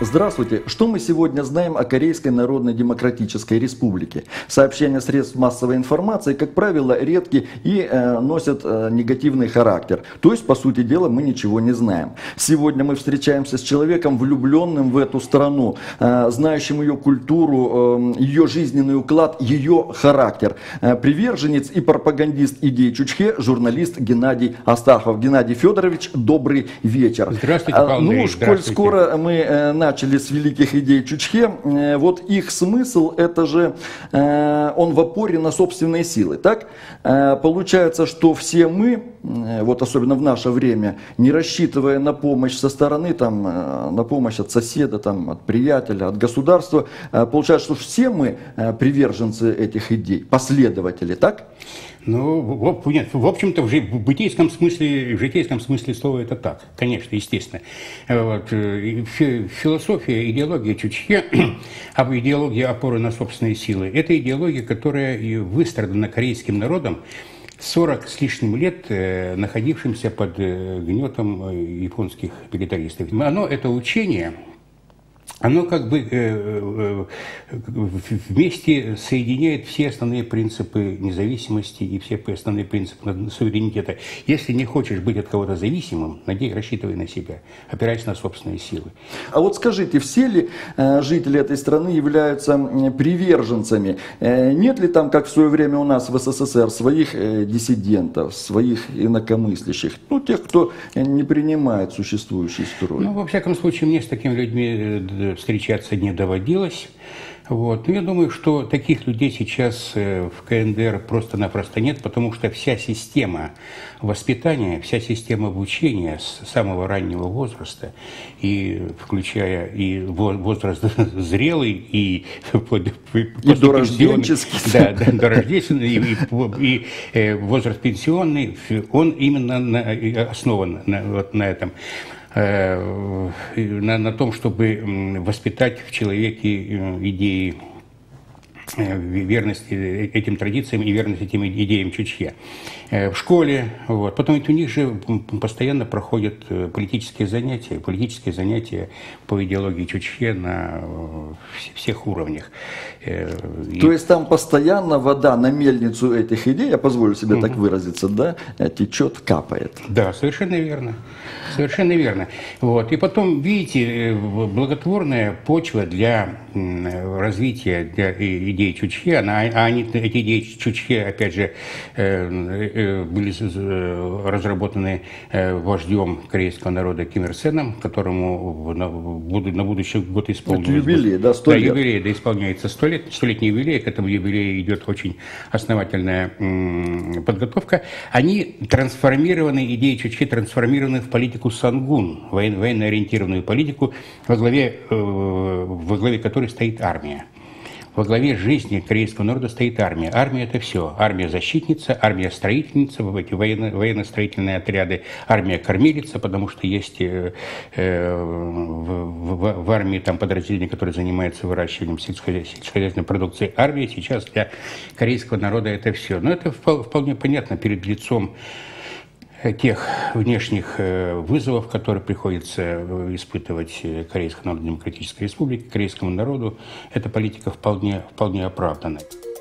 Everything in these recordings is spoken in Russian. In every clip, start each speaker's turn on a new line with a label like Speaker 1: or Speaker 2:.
Speaker 1: Здравствуйте. Что мы сегодня знаем о Корейской Народно-Демократической Республике? Сообщения средств массовой информации, как правило, редки и носят негативный характер. То есть, по сути дела, мы ничего не знаем. Сегодня мы встречаемся с человеком, влюбленным в эту страну, знающим ее культуру, ее жизненный уклад, ее характер. Приверженец и пропагандист идей Чучхе, журналист Геннадий Астахов. Геннадий Федорович, добрый вечер.
Speaker 2: Здравствуйте, Павел Андреевич.
Speaker 1: Ну, коль скоро мы начали с великих идей Чучхе, вот их смысл, это же он в опоре на собственные силы, так? Получается, что все мы, вот особенно в наше время, не рассчитывая на помощь со стороны, там, на помощь от соседа, там, от приятеля, от государства, получается, что все мы приверженцы этих идей, последователи, так?
Speaker 2: Ну, нет, в общем-то, в житейском смысле слова это так, конечно, естественно. Вот, философия, идеология Чучхе, идеология опоры на собственные силы, это идеология, которая и выстрадана корейским народом 40 с лишним лет, находившимся под гнетом японских милитаристов. Это учение, оно как бы вместе соединяет все основные принципы независимости и все основные принципы суверенитета. Если не хочешь быть от кого-то зависимым, рассчитывай на себя, опирайся на собственные силы.
Speaker 1: А вот скажите, все ли жители этой страны являются приверженцами? Нет ли там, как в свое время у нас в СССР, своих диссидентов, своих инакомыслящих, ну, тех, кто не принимает существующий строй?
Speaker 2: Ну, во всяком случае, мне с такими людьми встречаться не доводилось. Вот. Но я думаю, что таких людей сейчас в КНДР просто-напросто нет, потому что вся система воспитания, вся система обучения с самого раннего возраста, и включая и возраст зрелый, и
Speaker 1: дорожденческий,
Speaker 2: и возраст пенсионный, он именно основан на этом. На том, чтобы воспитать в человеке идеи верности этим традициям и верности этим идеям Чучхе. В школе, вот. Потом ведь у них же постоянно проходят политические занятия по идеологии Чучхе на всех уровнях.
Speaker 1: То есть там постоянно вода на мельницу этих идей, я позволю себе так выразиться, да, течет, капает.
Speaker 2: Да, совершенно верно. Совершенно верно. Вот. И потом, видите, благотворная почва для развития идей Чучхе, эти идеи Чучхе, опять же, были разработаны вождем корейского народа Ким Ир Сеном, которому на будущий год исполнилось.
Speaker 1: Юбилей, да, 100 лет.
Speaker 2: Юбилей, да, исполняется 100 лет, 100-летний юбилей, к этому юбилею идет очень основательная подготовка. Они трансформированы, идеи Чучхе трансформированы в политику Сангун, военно-ориентированную политику, во главе которой стоит армия. Во главе жизни корейского народа стоит армия. Армия – это все. Армия-защитница, армия-строительница, эти военно-строительные отряды, армия-кормилица, потому что есть в армии там подразделения, которые занимаются выращиванием сельскохозяйственной продукции. Армия сейчас для корейского народа – это все. Но это вполне понятно перед лицом тех внешних вызовов, которые приходится испытывать Корейской Народно-Демократической Республике, корейскому народу, эта политика вполне оправдана.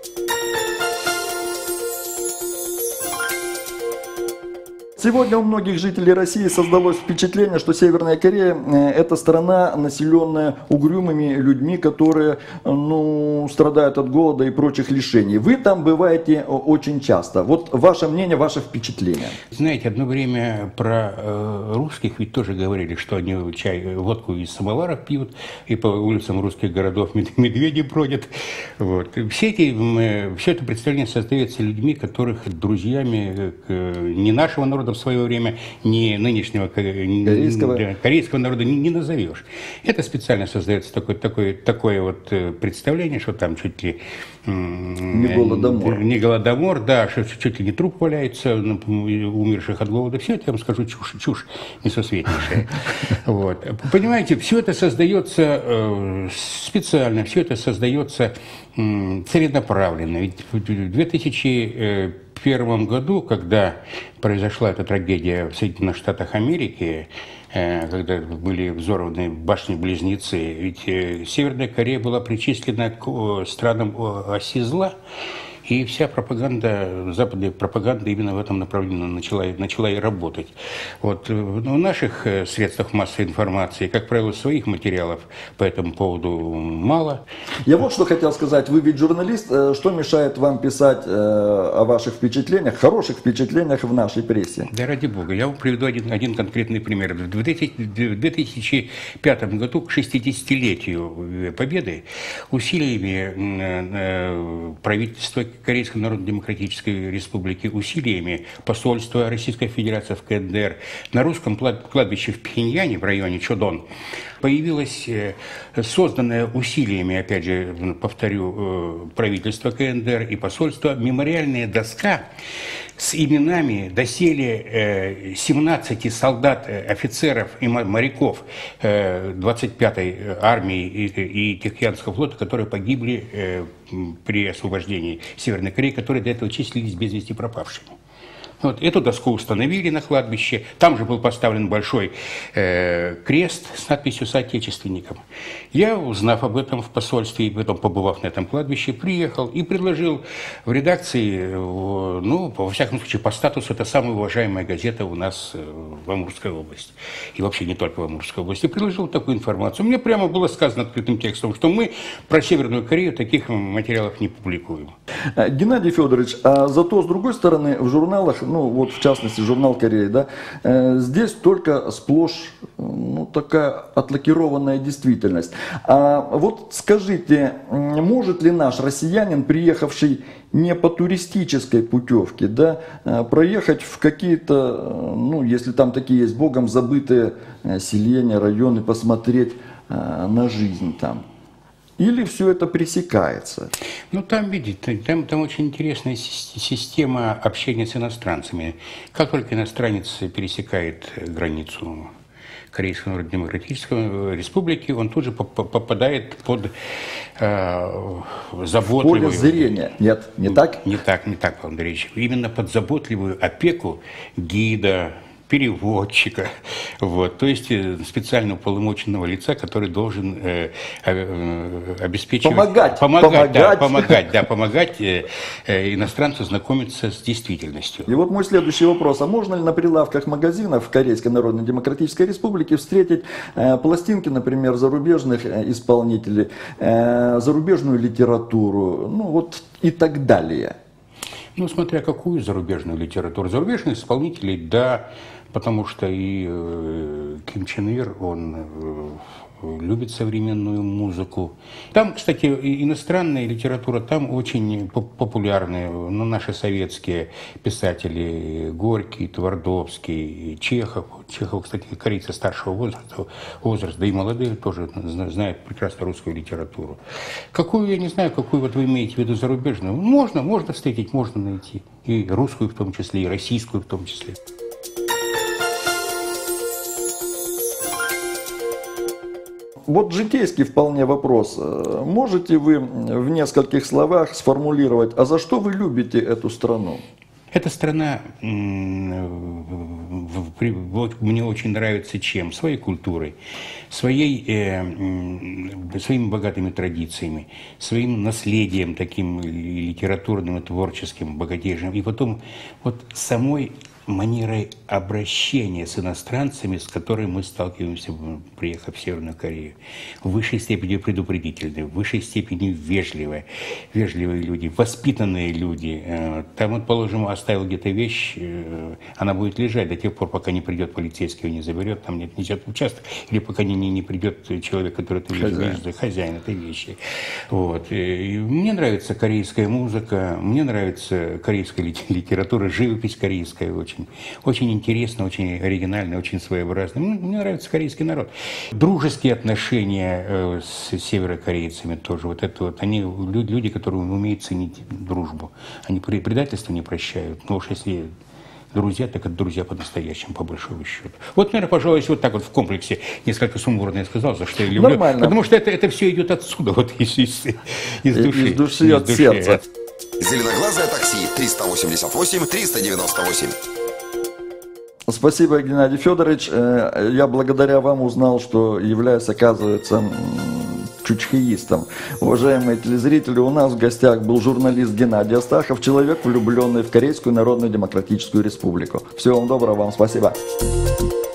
Speaker 1: Сегодня у многих жителей России создалось впечатление, что Северная Корея – это страна, населенная угрюмыми людьми, которые страдают от голода и прочих лишений. Вы там бываете очень часто. Вот ваше мнение, ваше впечатление.
Speaker 2: Знаете, одно время про русских ведь тоже говорили, что они водку из самоваров пьют, и по улицам русских городов медведи бродят. Вот. Все это представление создается людьми, которых друзьями не нашего народа в свое время, не нынешнего корейского народа не назовешь. Это специально создается такое вот представление, что там чуть ли
Speaker 1: не голодомор.
Speaker 2: Не голодомор, да, что чуть ли не труп валяется умерших от голода. Все это, я вам скажу, чушь несусветнейшая. Вот. Понимаете, все это создается специально, все это создается целенаправленно. Ведь в 2001 1941 году, когда произошла эта трагедия в Соединенных Штатах Америки, когда были взорваны башни-близнецы, ведь Северная Корея была причислена к странам оси зла, и вся пропаганда, западная пропаганда именно в этом направлении начала и работать. Вот. В наших средствах массовой информации, как правило, своих материалов по этому поводу мало.
Speaker 1: Я вот что хотел сказать. Вы ведь журналист. Что мешает вам писать о ваших впечатлениях, хороших впечатлениях в нашей прессе?
Speaker 2: Да ради бога. Я вам приведу один конкретный пример. В 2005 году, к 60-летию Победы, усилиями правительства Корейской Народно-Демократической Республики, усилиями посольства Российской Федерации в КНДР на русском кладбище в Пхеньяне, в районе Чодон, появилась созданная усилиями, опять же, повторю, правительства КНДР и посольства, мемориальная доска с именами доселе 17 солдат, офицеров и моряков 25-й армии и Тихоокеанского флота, которые погибли при освобождении Северной Кореи, которые до этого числились без вести пропавшими. Вот эту доску установили на кладбище. Там же был поставлен большой крест с надписью «Соотечественникам». Я, узнав об этом в посольстве и потом побывав на этом кладбище, приехал и предложил в редакции, ну, во всяком случае, по статусу, это самая уважаемая газета у нас в Амурской области. И вообще не только в Амурской области. Предложил такую информацию. Мне прямо было сказано открытым текстом, что мы про Северную Корею таких материалов не публикуем.
Speaker 1: Геннадий Федорович, а зато, с другой стороны, в журналах, ну вот в частности журнал «Корея», да, здесь только сплошь, ну, такая отлакированная действительность. А вот скажите, может ли наш россиянин, приехавший не по туристической путевке, да, проехать в какие-то, ну, если там такие есть, богом забытые селения, районы, посмотреть на жизнь там? Или все это пресекается?
Speaker 2: Ну, там, видите, там очень интересная система общения с иностранцами. Как только иностранец пересекает границу Корейской Народно-Демократической Республики, он тут же попадает под заботливую...
Speaker 1: Поле зрения. Нет, не так?
Speaker 2: Не так, Павел Андреевич. Именно под заботливую опеку гида, переводчика, вот, то есть специально уполномоченного лица, который должен обеспечивать... Помогать иностранцу знакомиться с действительностью.
Speaker 1: И вот мой следующий вопрос. А можно ли на прилавках магазинов Корейской Народно-Демократической Республики встретить пластинки, например, зарубежных исполнителей, зарубежную литературу, ну вот и так далее?
Speaker 2: Ну, смотря какую зарубежную литературу. Зарубежных исполнителей, да, потому что и Ким Чен Ир, он любит современную музыку. Там, кстати, иностранная литература, там очень популярны, ну, наши советские писатели: Горький, Твардовский, Чехов. Чехов, кстати, корейцы старшего возраста, да и молодые тоже знают прекрасно русскую литературу. Какую, я не знаю, какую вот вы имеете в виду зарубежную? Можно встретить, можно найти. И русскую в том числе, и российскую в том числе.
Speaker 1: Вот житейский вполне вопрос. Можете вы в нескольких словах сформулировать, а за что вы любите эту страну?
Speaker 2: Эта страна мне очень нравится чем? Своей культурой, своими богатыми традициями, своим наследием таким литературным и творческим, богатейшим. И потом вот самой манерой обращения с иностранцами, с которыми мы сталкиваемся, приехав в Северную Корею. В высшей степени предупредительные, в высшей степени вежливые люди, воспитанные люди. Там, вот, положим, оставил где-то вещь, она будет лежать до тех пор, пока не придет полицейский, ее не заберет, там не отнесет в участок, или пока не придет человек, который ты видишь, хозяин этой вещи. Вот. И мне нравится корейская музыка, мне нравится корейская литература, живопись корейская очень. Очень интересно, очень оригинально, очень своеобразно. Мне нравится корейский народ. Дружеские отношения с северокорейцами тоже. Вот это вот. Они люди, которые умеют ценить дружбу. Они предательства не прощают. Но уж если друзья, так это друзья по-настоящему, по большому счету. Вот, наверное, пожалуй, вот так вот в комплексе несколько сумбурно я сказал, за что я люблю.
Speaker 1: Нормально.
Speaker 2: Потому что это все идет отсюда, вот из души.
Speaker 1: Из души, от сердца.
Speaker 3: Зеленоглазое такси 388-398.
Speaker 1: Спасибо, Геннадий Федорович. Я благодаря вам узнал, что являюсь, оказывается, чучхеистом. Уважаемые телезрители, у нас в гостях был журналист Геннадий Астахов, человек, влюбленный в Корейскую Народно-Демократическую Республику. Всего вам доброго, вам спасибо.